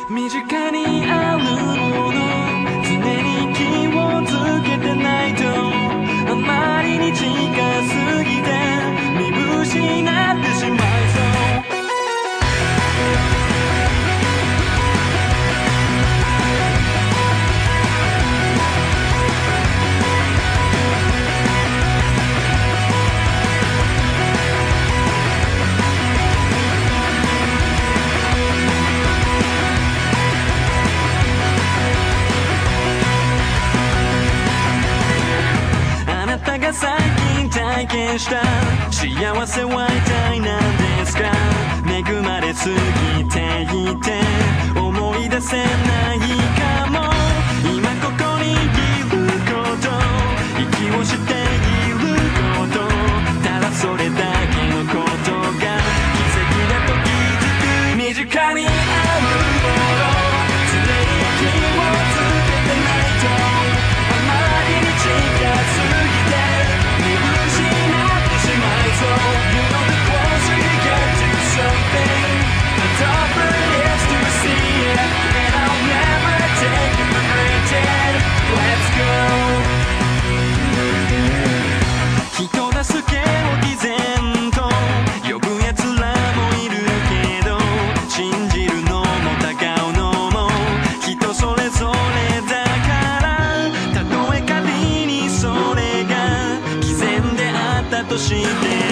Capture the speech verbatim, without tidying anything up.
身近にあるもの常に気をつけてないとあまりに近すぎて見失ってしまいそう最近体験した幸せは一体何ですか恵まれすぎていて思い出せないかも今ここにいること息をしていることただそれだけのことが奇跡だと気づく身近にあるもの常に気をつけてないとあまりに近すぎてSo, you know the closer you get to something, the tougher it is to see it, and I'll never take it for granted. Let's go. 人助けを偽善と呼ぶ奴らもいるけど信じるのも疑うのも人それぞれだからたとえ仮にそれが偽善であったとして